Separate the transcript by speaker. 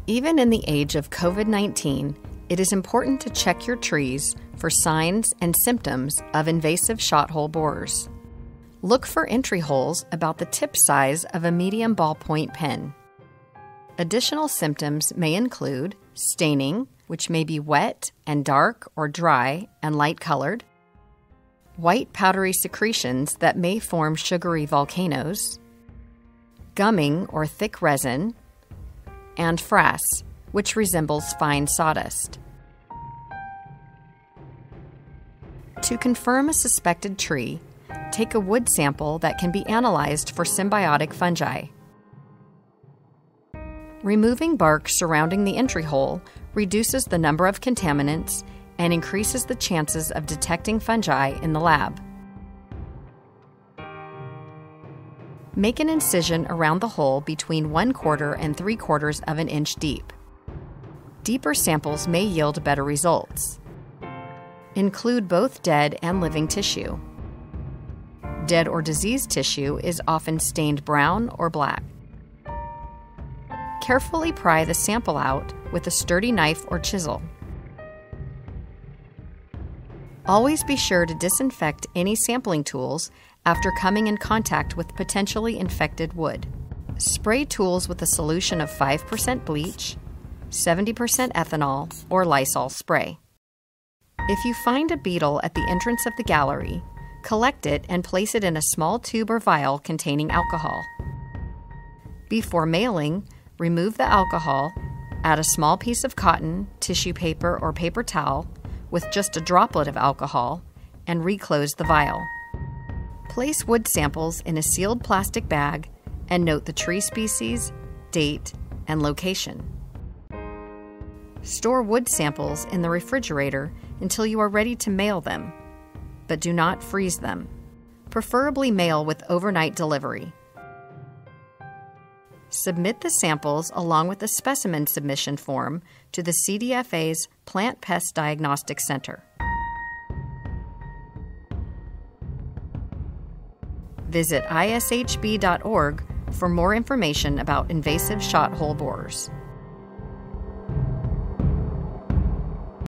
Speaker 1: Even in the age of COVID-19, it is important to check your trees for signs and symptoms of invasive shothole borers. Look for entry holes about the tip size of a medium ballpoint pen. Additional symptoms may include staining, which may be wet and dark or dry and light-colored, white powdery secretions that may form sugary volcanoes, gumming or thick resin, and frass, which resembles fine sawdust. To confirm a suspected tree, take a wood sample that can be analyzed for symbiotic fungi. Removing bark surrounding the entry hole reduces the number of contaminants and increases the chances of detecting fungi in the lab. Make an incision around the hole between 1/4 and 3/4 of an inch deep. Deeper samples may yield better results. Include both dead and living tissue. Dead or diseased tissue is often stained brown or black. Carefully pry the sample out with a sturdy knife or chisel. Always be sure to disinfect any sampling tools after coming in contact with potentially infected wood. Spray tools with a solution of 5% bleach, 70% ethanol, or Lysol spray. If you find a beetle at the entrance of the gallery, collect it and place it in a small tube or vial containing alcohol. Before mailing, remove the alcohol, add a small piece of cotton, tissue paper, or paper towel with just a droplet of alcohol, and reclose the vial. Place wood samples in a sealed plastic bag and note the tree species, date, and location. Store wood samples in the refrigerator until you are ready to mail them, but do not freeze them. Preferably mail with overnight delivery. Submit the samples along with a specimen submission form to the CDFA's Plant Pest Diagnostic Center. Visit ishb.org for more information about invasive shothole borers.